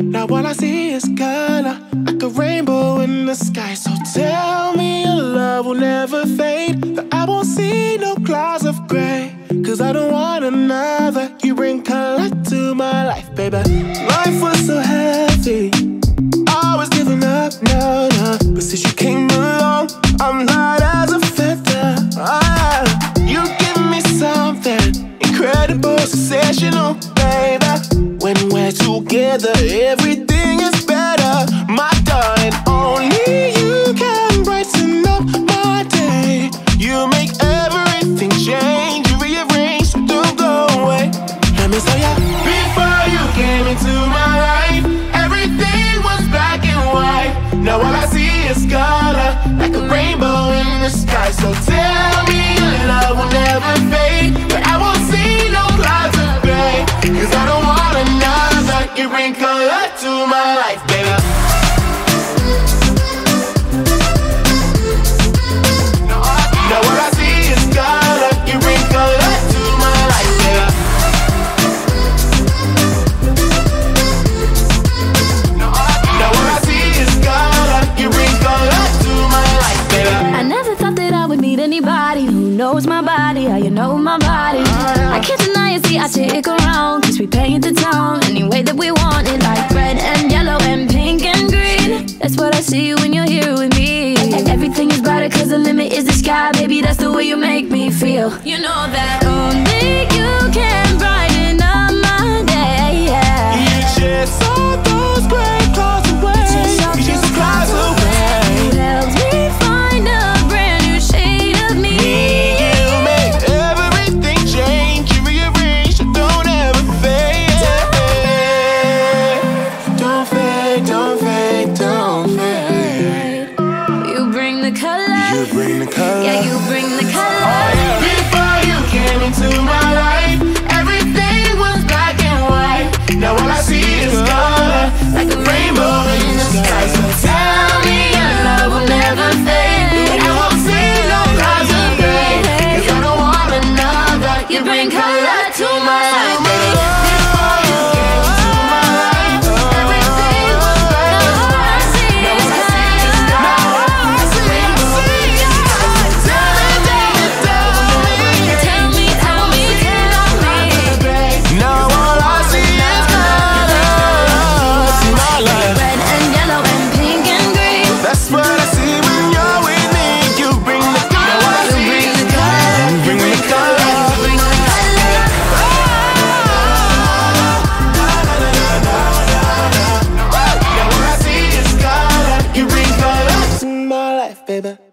Now all I see is color, like a rainbow in the sky. So tell me your love will never fade, that I won't see no clouds of gray. Cause I don't want another. You bring color to my life, baby. Life was so heavy, I was giving up, no, no. But since you came along, I'm light as a feather. You give me something incredible, sensational, baby. When we're together, everything is better. My darling, only you can brighten up my day. You make everything change, you rearrange, so don't go away. Let me tell ya, before you came into my life, everything was black and white. Now all I see is color, like a rainbow in the sky. So tell me your love will never fade, but I won't see no clouds of gray. Cause I don't want another. You bring color to my life, baby. Now all I see is color. You bring color to my life, baby. Now all I see is color. You bring color to my life, baby. I never thought that I would meet anybody who knows my body, how you know my body. I can't deny it, see I stick around, cause we paint the town any way that we want it, like red and yellow and pink and green. That's what I see when you're here with me. Everything is brighter cause the limit is the sky. Baby, that's the way you make me feel. You know that only you can brighten up my day, yeah. You chase all those gray clouds away. You chase the clouds away. You helped me find a brand new shade of me. You make everything change, you rearrange, so don't ever fade. Don't fade, don't fade, don't fade. You bring the color. You bring the color. Yeah, you bring the color. Oh, yeah. Before you came into my life, everything was black and white. Now all I see is color, like a rainbow in the sky. So tell me your love will never fade, I won't see no clouds of gray. Cause I don't want another. You bring color to my life, baby. Before you came into my life, everything was black and white. Now all I see is color, like a rainbow in the sky. So Tell me. now all I see is color to my life. Red and yellow and pink and green. That's what I see when you're with me. You bring the color. You bring the color. Bring the color. You bring the color. Now all I see is color. You bring color to my life, baby.